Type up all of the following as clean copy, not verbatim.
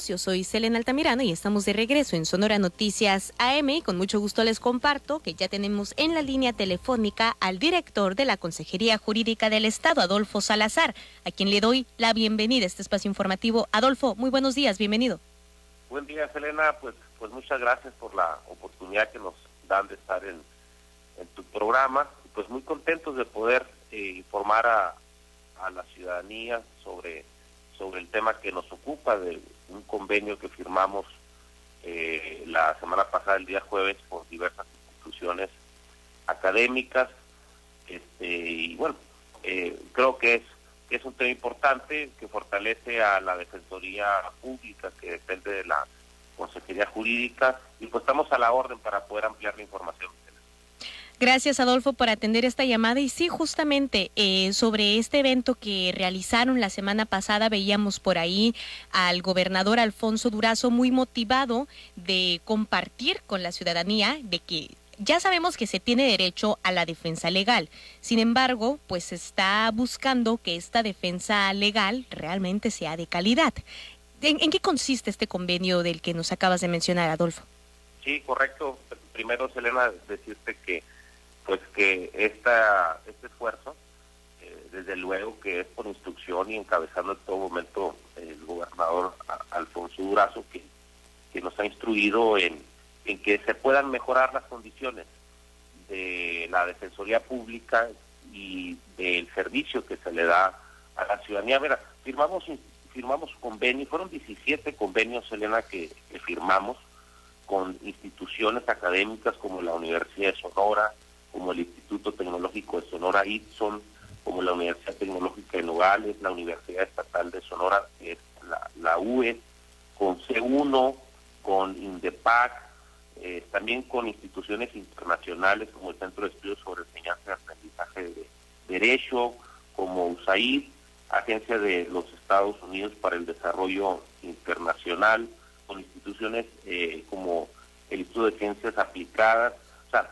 Yo soy Selena Altamirano y estamos de regreso en Sonora Noticias AM y con mucho gusto les comparto que ya tenemos en la línea telefónica al director de la Consejería Jurídica del Estado, Adolfo Salazar, a quien le doy la bienvenida a este espacio informativo. Adolfo, muy buenos días, bienvenido. Buen día, Selena, pues muchas gracias por la oportunidad que nos dan de estar en tu programa, pues muy contentos de poder informar a la ciudadanía sobre el tema que nos ocupa, de un convenio que firmamos la semana pasada, el día jueves, por diversas instituciones académicas, y bueno, creo que es un tema importante que fortalece a la Defensoría Pública, que depende de la Consejería Jurídica, y pues estamos a la orden para poder ampliar la información. Gracias, Adolfo, por atender esta llamada. Y sí, justamente sobre este evento que realizaron la semana pasada, veíamos por ahí al gobernador Alfonso Durazo muy motivado de compartir con la ciudadanía de que ya sabemos que se tiene derecho a la defensa legal. Sin embargo, pues se está buscando que esta defensa legal realmente sea de calidad. ¿En qué consiste este convenio del que nos acabas de mencionar, Adolfo? Sí, correcto. Primero, Selena, decirte que este esfuerzo, desde luego que es por instrucción y encabezando en todo momento el gobernador Alfonso Durazo, que nos ha instruido en que se puedan mejorar las condiciones de la Defensoría Pública y del servicio que se le da a la ciudadanía. Mira, firmamos convenios, fueron 17 convenios, Selena, que firmamos con instituciones académicas como la Universidad de Sonora, como el Instituto Tecnológico de Sonora, ITSON, como la Universidad Tecnológica de Nogales, la Universidad Estatal de Sonora, la UE, con C1, con INDEPAC, también con instituciones internacionales como el Centro de Estudios sobre Enseñanza y Aprendizaje de Derecho, como USAID, Agencia de los Estados Unidos para el Desarrollo Internacional, con instituciones como el Instituto de Ciencias Aplicadas. O sea,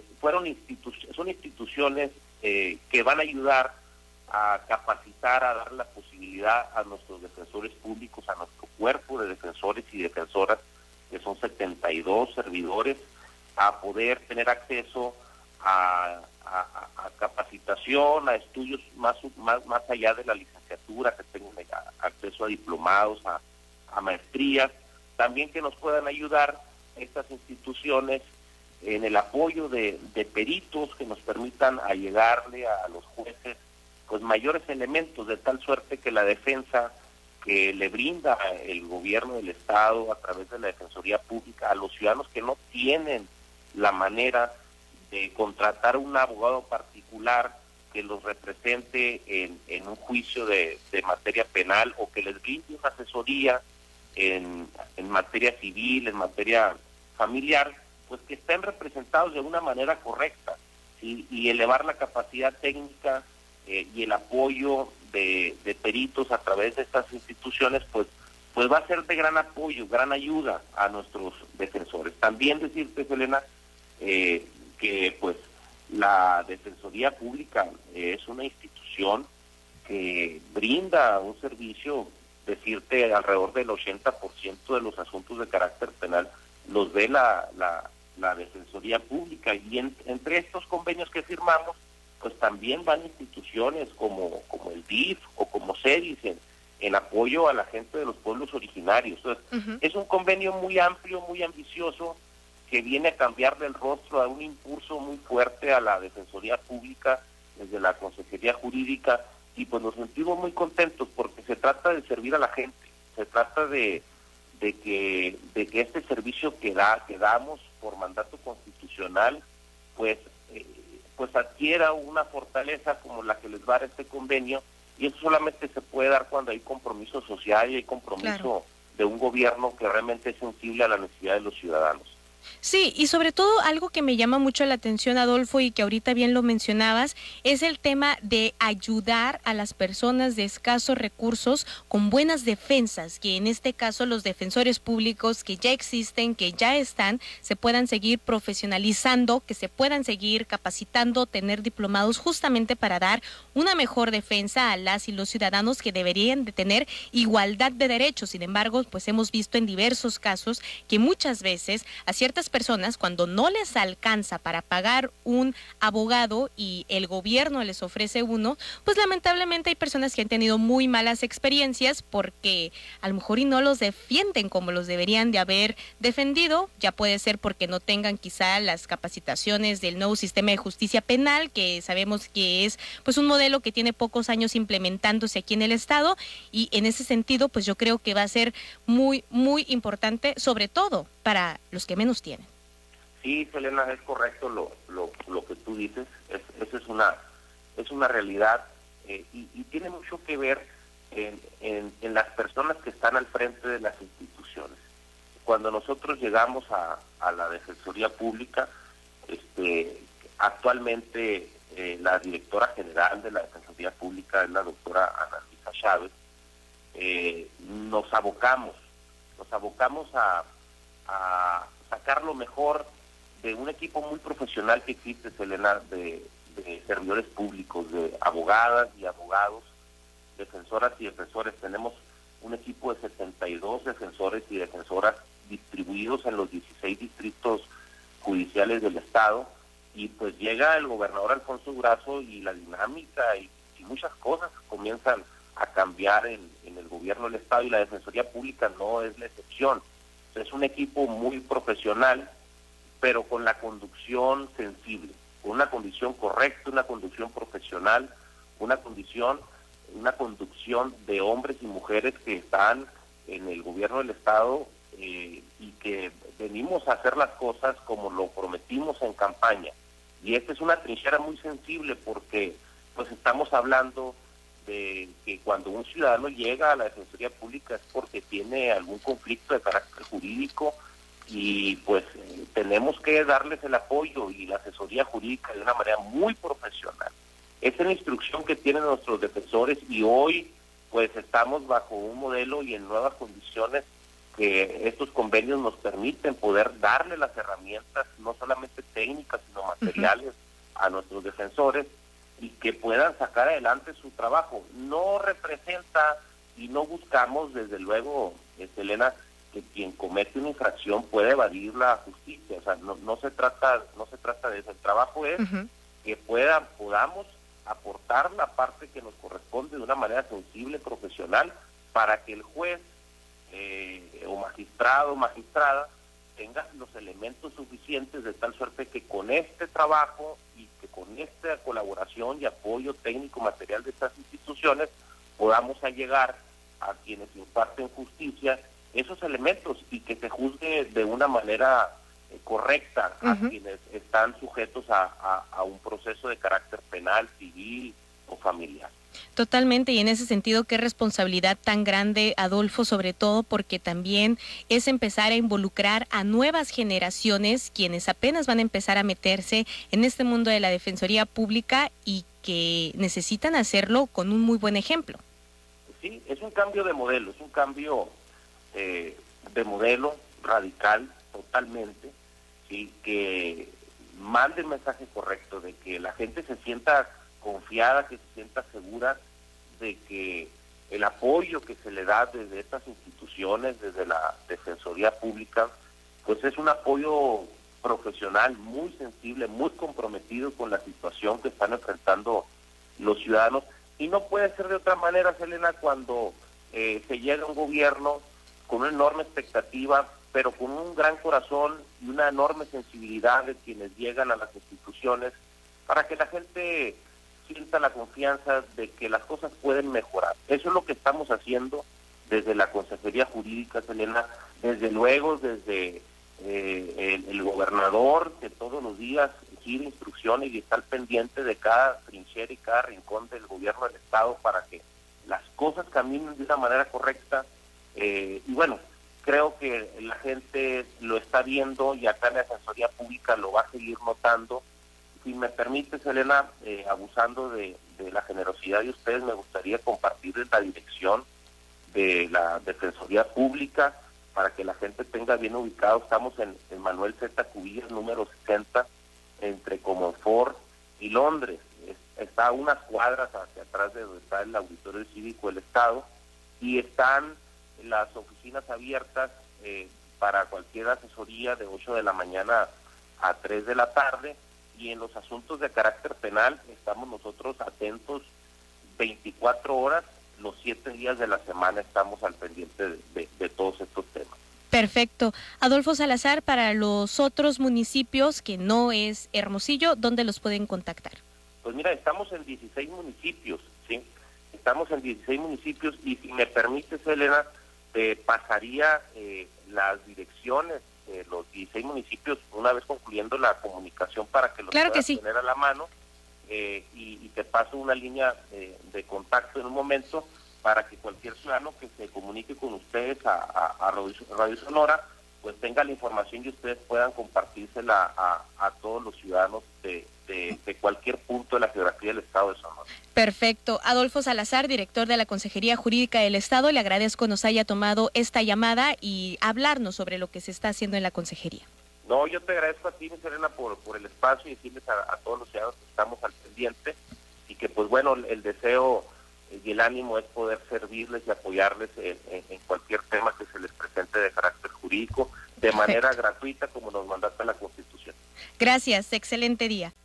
son instituciones que van a ayudar a capacitar, a dar la posibilidad a nuestros defensores públicos, a nuestro cuerpo de defensores y defensoras, que son 72 servidores, a poder tener acceso a capacitación, a estudios más allá de la licenciatura, que tengan acceso a diplomados, a maestrías, también que nos puedan ayudar estas instituciones en el apoyo de peritos que nos permitan allegarle a los jueces pues mayores elementos, de tal suerte que la defensa que le brinda el gobierno del Estado a través de la Defensoría Pública a los ciudadanos que no tienen la manera de contratar un abogado particular que los represente en un juicio de materia penal, o que les brinde una asesoría en materia civil, en materia familiar, pues que estén representados de una manera correcta, ¿sí? Y elevar la capacidad técnica y el apoyo de peritos a través de estas instituciones, pues va a ser de gran apoyo, gran ayuda a nuestros defensores. También decirte, Selena, que pues la Defensoría Pública es una institución que brinda un servicio, decirte, alrededor del 80% de los asuntos de carácter penal los ve la Defensoría Pública, y entre estos convenios que firmamos, pues también van instituciones como el DIF o como CEDIS en apoyo a la gente de los pueblos originarios. Entonces, es un convenio muy amplio, muy ambicioso, que viene a cambiarle el rostro, a dar un impulso muy fuerte a la Defensoría Pública desde la Consejería Jurídica, y pues nos sentimos muy contentos porque se trata de servir a la gente, se trata de que este servicio que damos por mandato constitucional, pues adquiera una fortaleza como la que les va a dar este convenio, y eso solamente se puede dar cuando hay compromiso social y hay compromiso de un gobierno que realmente es sensible a la necesidad de los ciudadanos. Sí, y sobre todo algo que me llama mucho la atención, Adolfo, y que ahorita bien lo mencionabas, es el tema de ayudar a las personas de escasos recursos con buenas defensas, que en este caso los defensores públicos que ya existen, que ya están, se puedan seguir profesionalizando, que se puedan seguir capacitando, tener diplomados justamente para dar una mejor defensa a las y los ciudadanos que deberían de tener igualdad de derechos. Sin embargo, pues hemos visto en diversos casos que muchas veces a ciertas personas, cuando no les alcanza para pagar un abogado y el gobierno les ofrece uno, pues lamentablemente hay personas que han tenido muy malas experiencias porque a lo mejor y no los defienden como los deberían de haber defendido. Ya puede ser porque no tengan quizá las capacitaciones del nuevo sistema de justicia penal, que sabemos que es pues un modelo que tiene pocos años implementándose aquí en el estado, y en ese sentido pues yo creo que va a ser muy importante, sobre todo para los que menos tienen. Sí, Selena, es correcto lo que tú dices, eso es una realidad, y tiene mucho que ver en las personas que están al frente de las instituciones. Cuando nosotros llegamos a la Defensoría Pública, actualmente la directora general de la Defensoría Pública es la doctora Ana Luisa Chávez. Nos abocamos a sacar lo mejor de un equipo muy profesional que existe, Selena, de servidores públicos, de abogadas y abogados, defensoras y defensores. Tenemos un equipo de 72 defensores y defensoras distribuidos en los 16 distritos judiciales del estado, y pues llega el gobernador Alfonso Durazo y la dinámica y muchas cosas comienzan a cambiar en el gobierno del estado, y la Defensoría Pública no es la excepción. Es un equipo muy profesional, pero con la conducción sensible, con una conducción correcta, una conducción profesional, una conducción de hombres y mujeres que están en el gobierno del estado, y que venimos a hacer las cosas como lo prometimos en campaña. Y esta es una trinchera muy sensible porque pues estamos hablando de que cuando un ciudadano llega a la Defensoría Pública es porque tiene algún conflicto de carácter jurídico, y pues tenemos que darles el apoyo y la asesoría jurídica de una manera muy profesional. Esa es la instrucción que tienen nuestros defensores, y hoy pues estamos bajo un modelo y en nuevas condiciones que estos convenios nos permiten poder darle las herramientas, no solamente técnicas, sino materiales a nuestros defensores, y que puedan sacar adelante su trabajo. No representa y no buscamos, desde luego, Elena, que quien comete una infracción puede evadir la justicia. O sea, no se trata de eso. El trabajo es que podamos aportar la parte que nos corresponde de una manera sensible, profesional, para que el juez o magistrado o magistrada tenga los elementos suficientes, de tal suerte que con este trabajo y que con esta colaboración y apoyo técnico material de estas instituciones podamos llegar a quienes imparten justicia esos elementos, y que se juzgue de una manera correcta a quienes están sujetos a un proceso de carácter penal, civil o familiar. Totalmente, y en ese sentido, qué responsabilidad tan grande, Adolfo, sobre todo porque también es empezar a involucrar a nuevas generaciones, quienes apenas van a empezar a meterse en este mundo de la Defensoría Pública y que necesitan hacerlo con un muy buen ejemplo. Sí, es un cambio de modelo, es un cambio de modelo radical totalmente, y que mande el mensaje correcto de que la gente se sienta confiada, que se sienta segura de que el apoyo que se le da desde estas instituciones, desde la Defensoría Pública, pues es un apoyo profesional muy sensible, muy comprometido con la situación que están enfrentando los ciudadanos. Y no puede ser de otra manera, Selena, cuando se llega a un gobierno con una enorme expectativa, pero con un gran corazón y una enorme sensibilidad de quienes llegan a las instituciones, para que la gente sienta la confianza de que las cosas pueden mejorar. Eso es lo que estamos haciendo desde la Consejería Jurídica, Selena, desde luego desde el gobernador, que todos los días gira instrucciones y está al pendiente de cada trinchera y cada rincón del gobierno del estado para que las cosas caminen de una manera correcta. Y bueno, creo que la gente lo está viendo y acá en la Defensoría Pública lo va a seguir notando. Si me permite, Selena, abusando de la generosidad de ustedes, me gustaría compartirles la dirección de la Defensoría Pública para que la gente tenga bien ubicado. Estamos en Manuel Z. Cubillas, número 60, entre Comonfort y Londres. Está a unas cuadras hacia atrás de donde está el Auditorio Cívico del Estado, y están las oficinas abiertas para cualquier asesoría de 8 de la mañana a 3 de la tarde, y en los asuntos de carácter penal estamos nosotros atentos 24 horas, los 7 días de la semana estamos al pendiente de todos estos temas. Perfecto. Adolfo Salazar, para los otros municipios que no es Hermosillo, ¿dónde los pueden contactar? Pues mira, estamos en 16 municipios, ¿sí? Estamos en 16 municipios, y si me permites, Elena, te pasaría las direcciones de los 16 municipios una vez concluyendo la comunicación para que los puedas tener a la mano, y te paso una línea de contacto en un momento para que cualquier ciudadano que se comunique con ustedes a Radio Sonora, pues tenga la información y ustedes puedan compartírsela a todos los ciudadanos de cualquier punto de la geografía del Estado de Sonora. Perfecto. Adolfo Salazar, director de la Consejería Jurídica del Estado, le agradezco nos haya tomado esta llamada y hablarnos sobre lo que se está haciendo en la Consejería. No, yo te agradezco a ti, mi Serena, por el espacio, y decirles a todos los ciudadanos que estamos al pendiente, y que pues bueno, el deseo y el ánimo es poder servirles y apoyarles en cualquier tema que se les presente de carácter jurídico, de manera gratuita, como nos mandata la Constitución. Gracias, excelente día.